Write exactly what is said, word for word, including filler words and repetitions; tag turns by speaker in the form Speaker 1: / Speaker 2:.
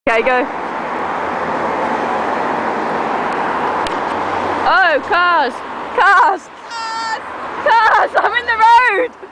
Speaker 1: Okay, go. Oh, cars! Cars! Cars! Cars! I'm in the road!